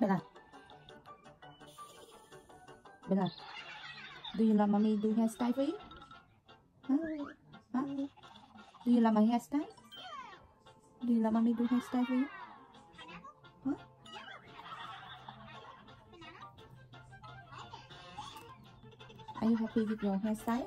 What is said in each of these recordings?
Bella. Bella. Do you love mommy do hairstyle for you? Huh? Huh? Do you love my hairstyle? Do you love mommy do hairstyle for you? Huh? Are you happy with your hairstyle?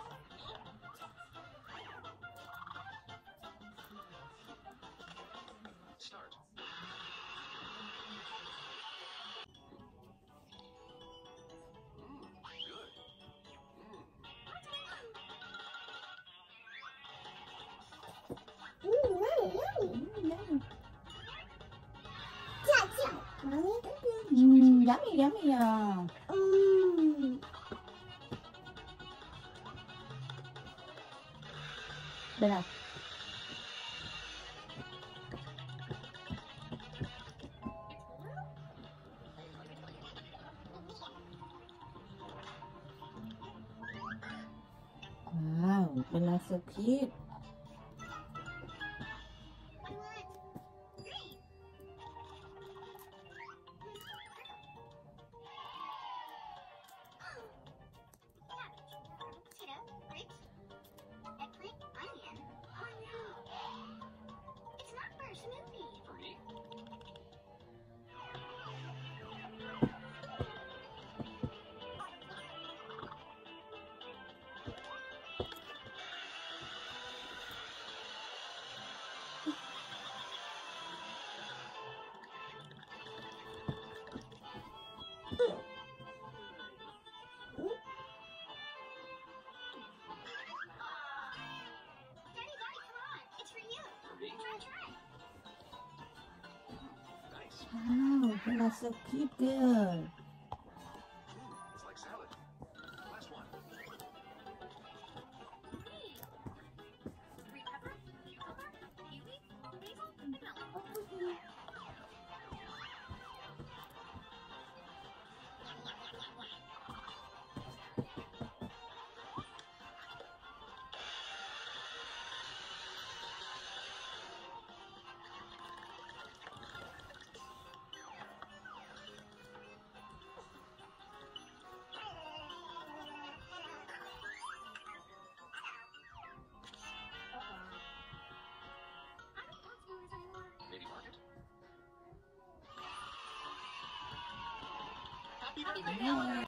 Yummy, yummy. Bella. Wow, Bella's so cute. Wow, Bella's so cute, girl. It's like salad. Last one. Green pepper, cucumber, kiwi, basil, and melon. Maybe market? Happy birthday!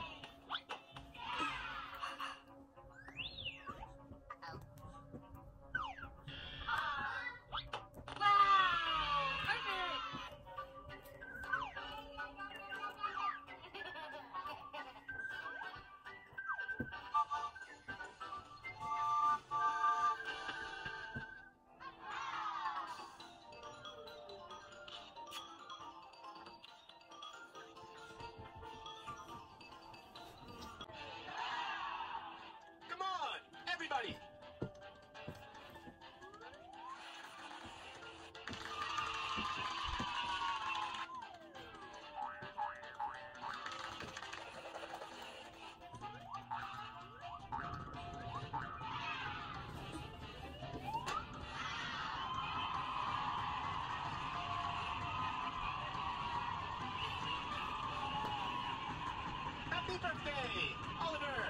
Come on, everybody! Happy birthday, Oliver!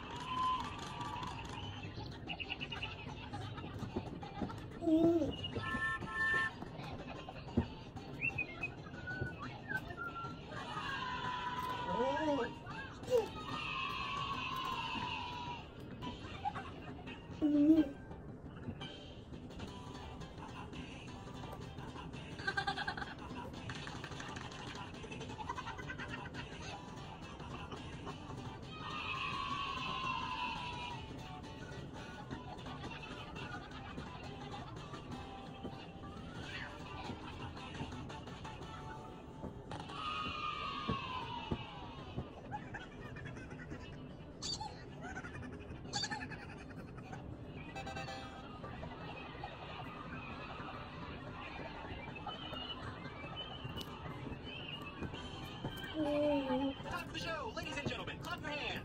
Time for the show, ladies and gentlemen, clap your hands!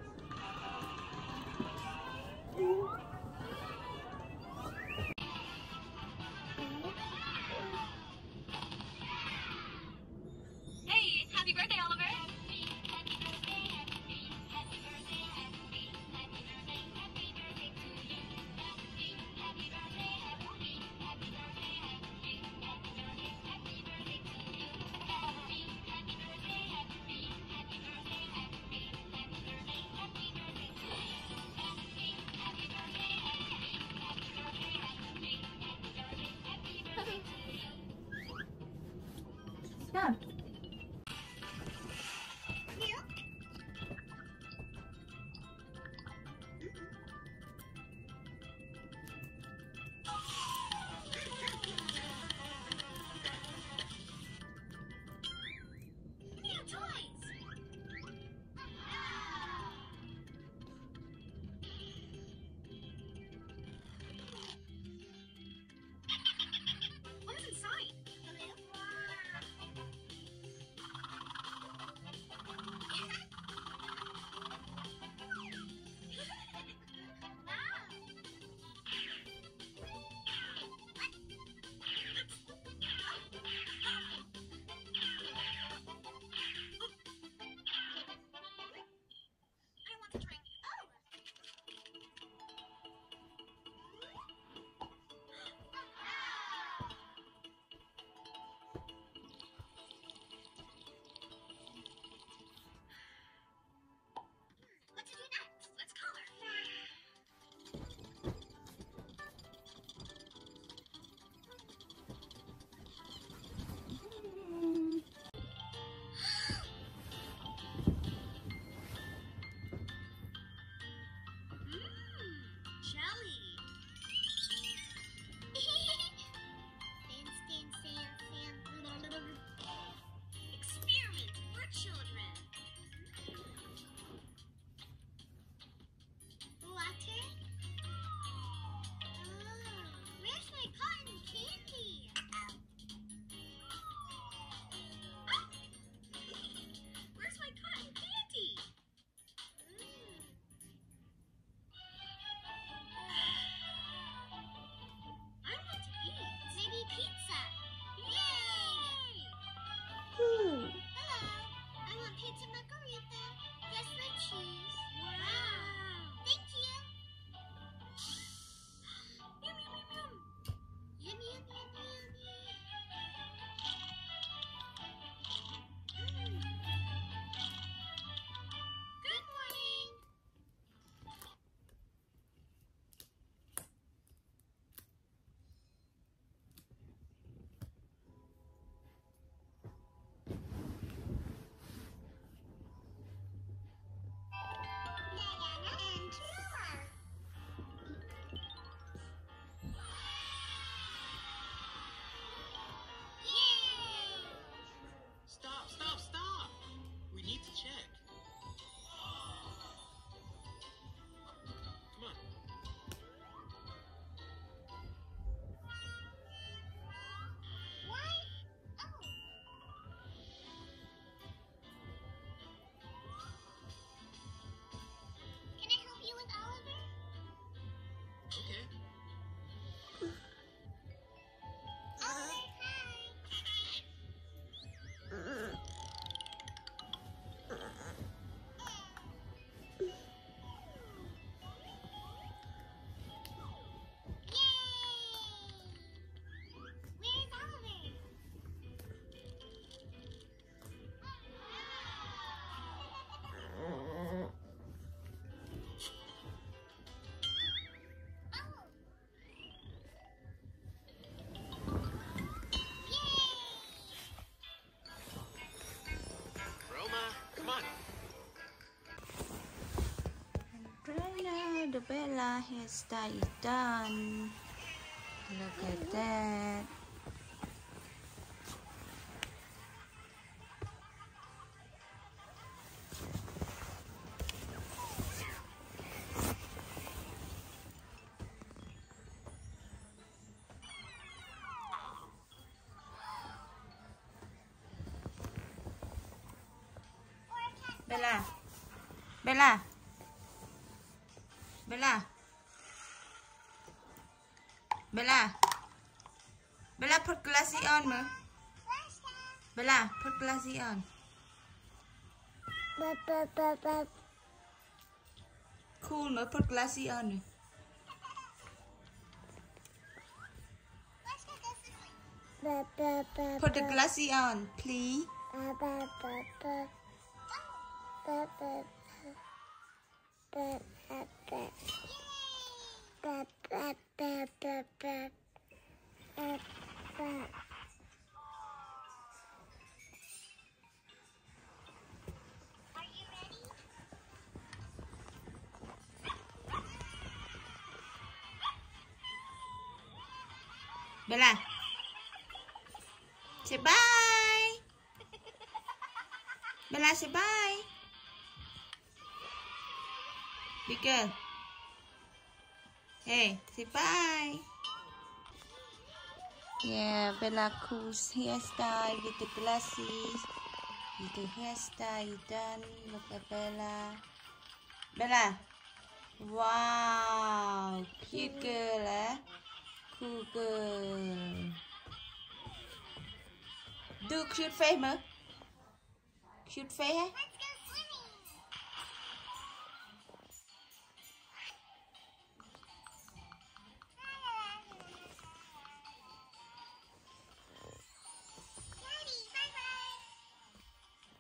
Hey, happy birthday! the Bella hairstyle is done. Look at that. Bella, Bella, Bella, Bella, Bella, put glassy on, ma. Bella, put glassy on. Cool, ma. Put glassy on. Put the glassy on, please. Bella, say bye. Bella, say bye. Big girl. Hey, say bye. Yeah, Bella Cool's hairstyle with the glasses. With the hairstyle done. Look at Bella. Bella. Wow. Cute girl, eh? Cool girl. Do cute face, ma. Cute face, eh?